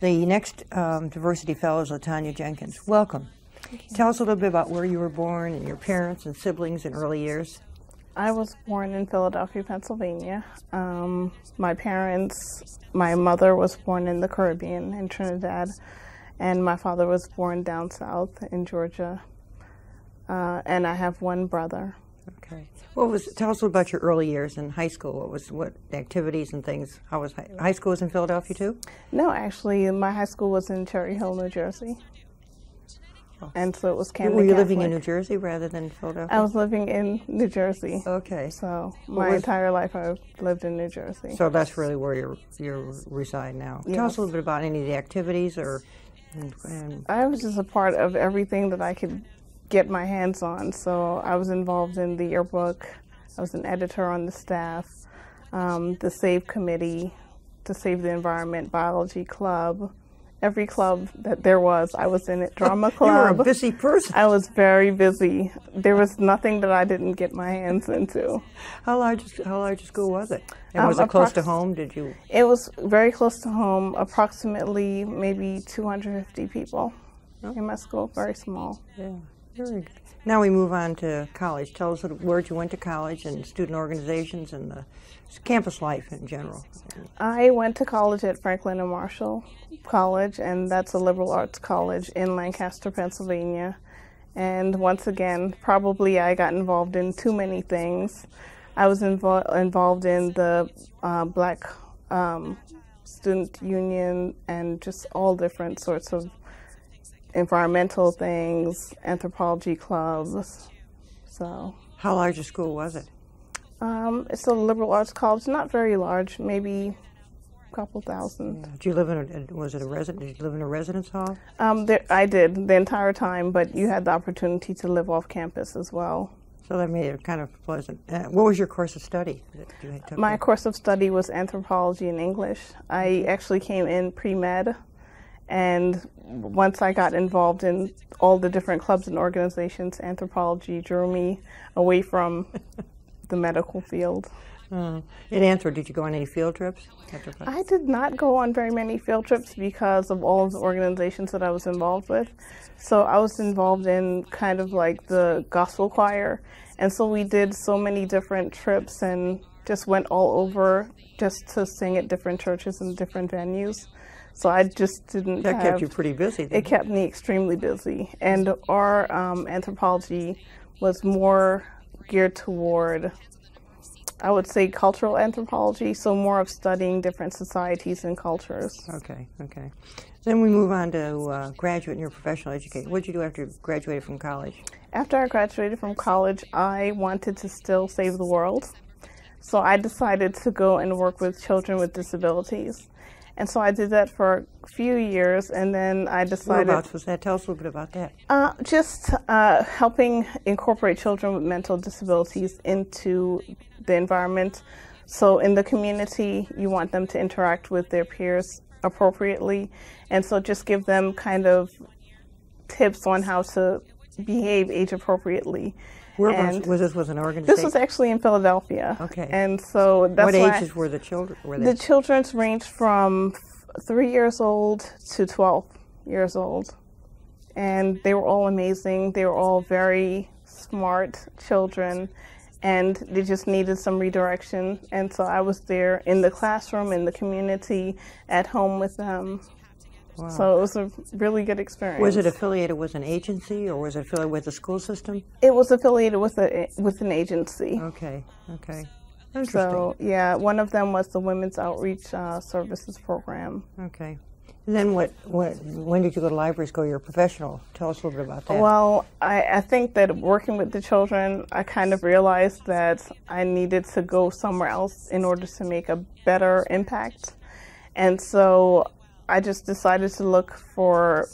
The next Diversity Fellow is Latanya Jenkins. Welcome. Tell us a little bit about where you were born and your parents and siblings in early years. I was born in Philadelphia, Pennsylvania. My mother was born in the Caribbean, in Trinidad, and my father was born down south in Georgia. And I have one brother. Okay. Tell us about your early years in high school. What activities and things? How was high school was in Philadelphia too? No, actually, my high school was in Cherry Hill, New Jersey. And so it was Camden Were you Catholic. living in New Jersey rather than Philadelphia? I was living in New Jersey. Okay. So my entire life I've lived in New Jersey. So that's really where you reside now. Yes. Tell us a little bit about any of the activities I was just a part of everything that I could get my hands on. So I was involved in the yearbook. I was an editor on the staff, the SAVE committee, to Save the Environment, biology club. Every club that there was, I was in it. Drama club. You were a busy person. I was very busy. There was nothing that I didn't get my hands into. How large a school was it? And was it close to home? Did you? It was very close to home. Approximately maybe 250 people in my school. Very small. Yeah, very good. Now we move on to college. Tell us where you went to college and student organizations and the campus life in general. I went to college at Franklin and Marshall College, and that's a liberal arts college in Lancaster, Pennsylvania. And once again, probably I got involved in too many things. I was involved in the Black Student Union and just all different sorts of environmental things, anthropology clubs. So. How large a school was it? It's a liberal arts college, not very large, maybe a couple thousand. Yeah. Did you live in was it a resident? Did you live in a residence hall? I did the entire time, but you had the opportunity to live off campus as well. So that made it kind of pleasant. What was your course of study that you took? My course of study was anthropology and English. I actually came in pre-med, and once I got involved in all the different clubs and organizations, anthropology drew me away from the medical field. In Anthro, did you go on any field trips? I did not go on very many field trips because of all of the organizations that I was involved with. So I was involved in kind of like the gospel choir. And so we did so many different trips and just went all over just to sing at different churches and different venues. So I just didn't That kept you pretty busy. It kept me extremely busy. And our anthropology was more geared toward, I would say, cultural anthropology, so more of studying different societies and cultures. Okay. Then we move on to graduate in your professional education. What did you do after you graduated from college? After I graduated from college, I wanted to still save the world. So I decided to go and work with children with disabilities. And so I did that for a few years, and then I decided... Whereabouts was that? Tell us a little bit about that. Just helping incorporate children with mental disabilities into the environment. So in the community, you want them to interact with their peers appropriately, and so just give them kind of tips on how to behave age appropriately. Whereabouts was this? Was an organization? This was actually in Philadelphia. Okay. And so that's what ages were the children? The children's ranged from 3 years old to 12 years old. And they were all amazing. They were all very smart children, and they just needed some redirection. And so I was there in the classroom, in the community, at home with them. Wow. So it was a really good experience. Was it affiliated with an agency, or was it affiliated with the school system? It was affiliated with an agency. Okay. Interesting. So yeah, one of them was the Women's Outreach Services Program. Okay. And then when did you go to library school? You're a professional. Tell us a little bit about that. Well, I think that working with the children, I kind of realized that I needed to go somewhere else in order to make a better impact. And so I just decided to look for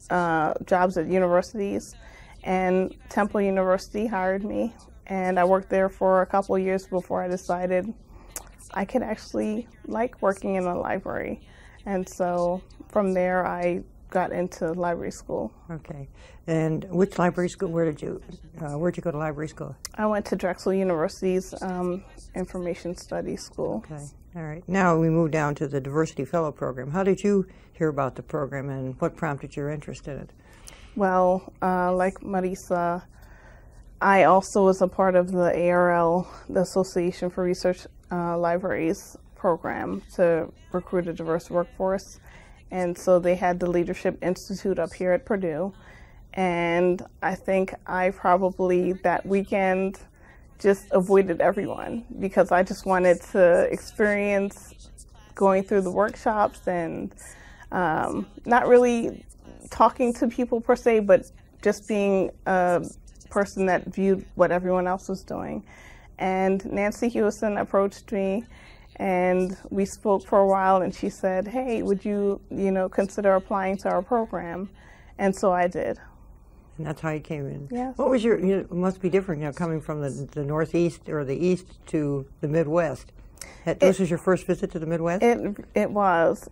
jobs at universities, and Temple University hired me, and I worked there for a couple of years before I decided I could actually like working in a library. And so from there I got into library school. Okay. And which library school? Where'd you go to library school? I went to Drexel University's Information Studies School. Okay. All right. Now we move down to the Diversity Fellow Program. How did you hear about the program, and what prompted your interest in it? Well, like Marisa, I also was a part of the ARL, the Association for Research Libraries program, to recruit a diverse workforce. And so they had the Leadership Institute up here at Purdue. And I think I probably that weekend just avoided everyone because I just wanted to experience going through the workshops and not really talking to people per se, but just being a person that viewed what everyone else was doing. And Nancy Hewison approached me, and we spoke for a while, and she said, hey, would you, consider applying to our program? And so I did. And that's how you came in. Yes. What was it must be different, coming from the Northeast or the East to the Midwest. This was your first visit to the Midwest? It was.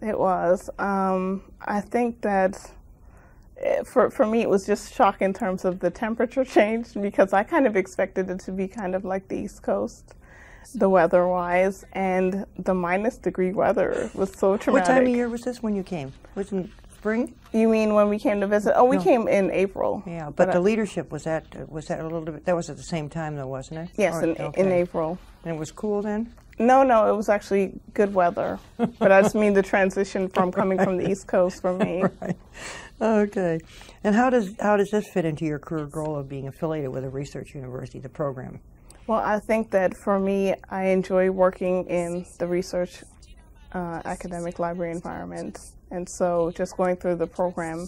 I think that for me, it was just shock in terms of the temperature change, because I kind of expected it to be kind of like the East Coast, the weather-wise, and the -degree weather was so traumatic. What time of year was this when you came? Was it in spring? You mean when we came to visit? Oh, we No. came in April. Yeah, but the leadership, was that a little bit, that was at the same time though, wasn't it? Yes, in Okay. April. And it was cool then? No, it was actually good weather. But I just mean the transition from coming from the East Coast for me. Right. Okay. And how does this fit into your career goal of being affiliated with a research university, the program? Well, I think that for me, I enjoy working in the research academic library environment. And so just going through the program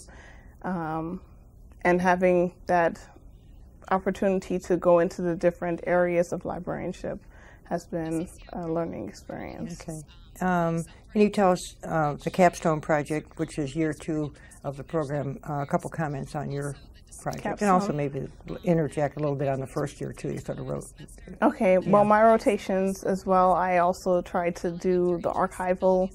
and having that opportunity to go into the different areas of librarianship has been a learning experience. Okay. Can you tell us the Capstone Project, which is year 2 of the program, a couple comments on your project, Capstone. and also maybe interject a little bit on the first year too. You sort of wrote. Okay. Well, my rotations as well. I also tried to do the archival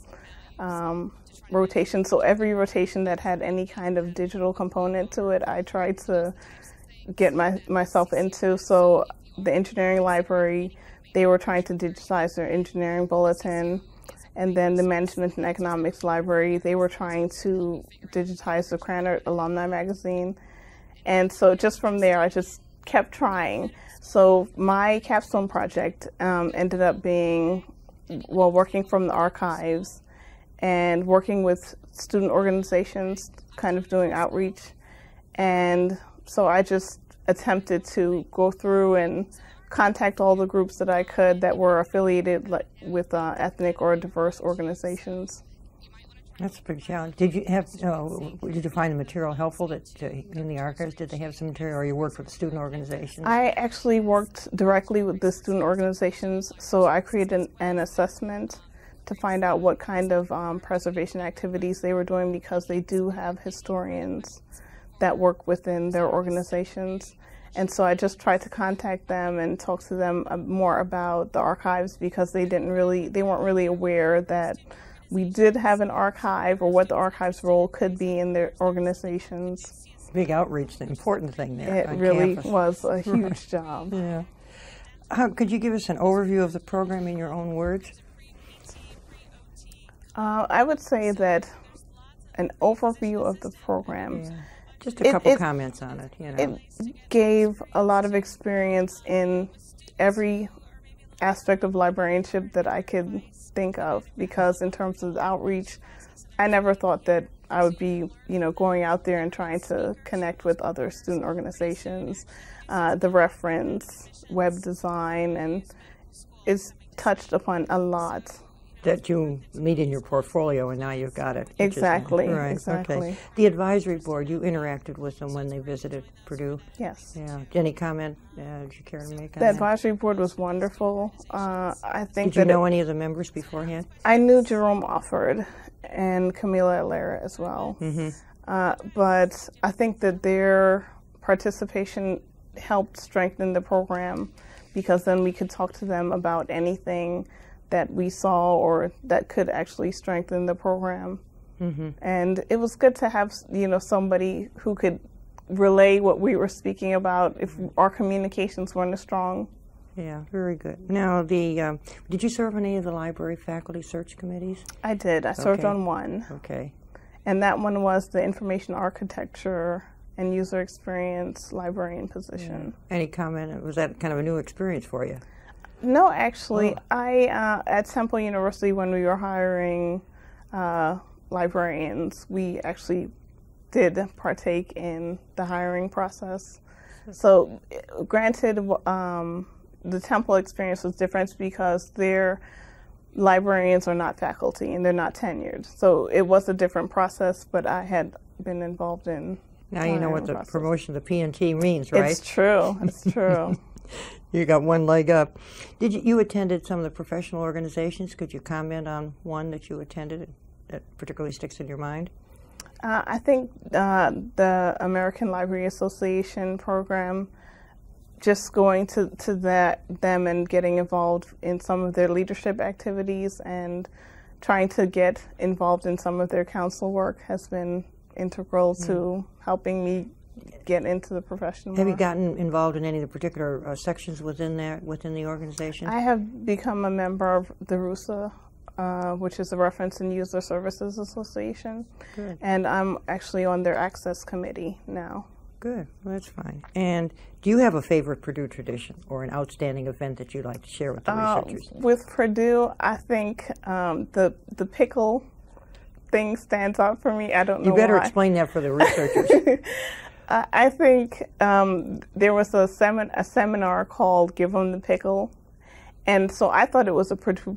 rotation. So every rotation that had any kind of digital component to it, I tried to get myself into. So the engineering library, they were trying to digitize their engineering bulletin. And then the Management and Economics Library, they were trying to digitize the Krannert Alumni Magazine. And so just from there, I just kept trying. So my capstone project ended up being, working from the archives and working with student organizations, kind of doing outreach. And so I just attempted to go through and contact all the groups that I could that were affiliated with ethnic or diverse organizations. That's a big challenge. Did you find the material helpful in the archives? Did they have some material, or you worked with student organizations? I actually worked directly with the student organizations, so I created an assessment to find out what kind of preservation activities they were doing, because they do have historians that work within their organizations. And so I just tried to contact them and talk to them more about the archives, because they weren't really aware that we did have an archive, or what the archives role could be in their organizations. Big outreach, the important thing there. It on really campus. was a huge job. Yeah. Could you give us an overview of the program in your own words? I would say that an overview of the program. Yeah. Just a couple comments on it. It gave a lot of experience in every aspect of librarianship that I could think of, because in terms of outreach, I never thought that I would be, going out there and trying to connect with other student organizations, the reference, web design, and it's touched upon a lot. That you meet in your portfolio, and now you've got it. Exactly. Right. Exactly. Okay. The advisory board, you interacted with them when they visited Purdue. Yes. Yeah. Any comment? Did you care to make on The that? advisory board was wonderful. I think Did you know any of the members beforehand? I knew Jerome Offord and Camila Alera as well. Mm-hmm. But I think that their participation helped strengthen the program, because then we could talk to them about anything that we saw or that could actually strengthen the program. And it was good to have, somebody who could relay what we were speaking about if our communications weren't as strong. Yeah, very good. Now, did you serve on any of the library faculty search committees? I did. I served on one. Okay. And that one was the information architecture and user experience librarian position. Yeah. Any comment? Was that kind of a new experience for you? No, actually. At Temple University, when we were hiring librarians, we actually did partake in the hiring process. So, granted, the Temple experience was different because their librarians are not faculty and they're not tenured. So it was a different process, but I had been involved in. Now you know what the promotion of the P&T means, right? It's true. It's true. You got one leg up. You attended some of the professional organizations? Could you comment on one that you attended that particularly sticks in your mind? I think the American Library Association program, just going to them and getting involved in some of their leadership activities and trying to get involved in some of their council work has been integral to helping me get into the profession more. Have you gotten involved in any of the particular sections within the organization? I have become a member of the RUSA, which is the Reference and User Services Association. Good. And I'm actually on their access committee now. Good. Well, that's fine. And do you have a favorite Purdue tradition or an outstanding event that you'd like to share with the researchers? With Purdue, I think the pickle thing stands out for me. I don't know why. You better explain that for the researchers. I think there was a seminar called Give 'em the Pickle. And so I thought it was a Purdue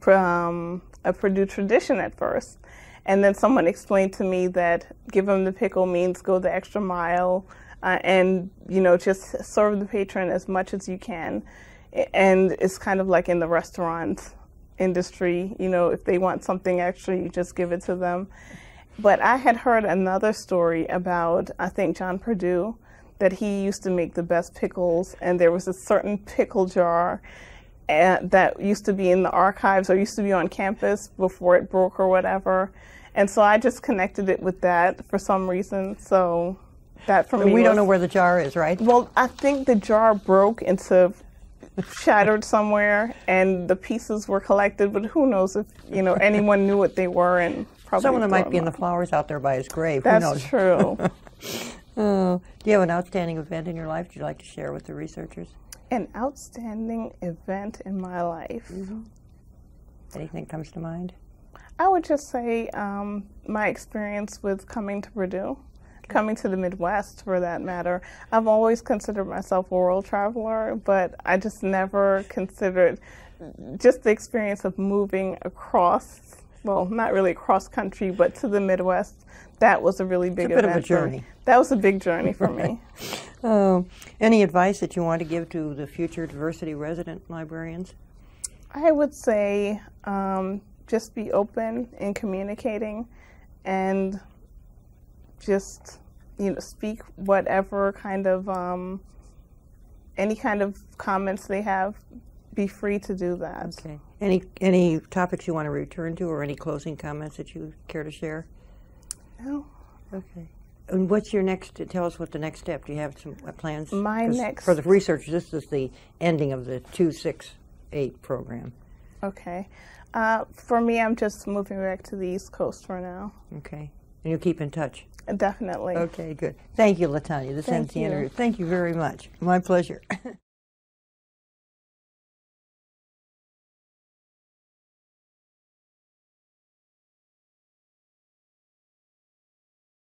tradition at first. And then someone explained to me that give 'em the pickle means go the extra mile and, just serve the patron as much as you can. And it's kind of like in the restaurant industry, if they want something extra, you just give it to them. But I had heard another story about, I think, John Purdue, that he used to make the best pickles, and there was a certain pickle jar that used to be in the archives or used to be on campus before it broke or whatever. And so I just connected it with that for some reason. So that for me we don't know where the jar is, right? Well, I think the jar broke into shattered somewhere and the pieces were collected, but who knows if, anyone knew what they were and probably some of them might be in the flowers out there by his grave. That's who knows? True. Do you have an outstanding event in your life you'd like to share with the researchers? An outstanding event in my life. Anything comes to mind? I would just say my experience with coming to Purdue, coming to the Midwest for that matter. I've always considered myself a world traveler, but I just never considered just the experience of moving across, well, not really across country, but to the Midwest. That was a really big event. It's a bit of a journey. That was a big journey for me. Any advice that you want to give to the future diversity resident librarians? I would say just be open in communicating and just, speak whatever kind of, any kind of comments they have, be free to do that. Okay. Any topics you want to return to or any closing comments that you care to share? No. Okay. And what's your tell us what the next step, do you have some plans? For the researchers, this is the ending of the 268 program. Okay. For me, I'm just moving back to the East Coast for now. Okay. And you keep in touch? Definitely. Okay, good. Thank you, LaTanya. This ends the interview. Thank you very much. My pleasure.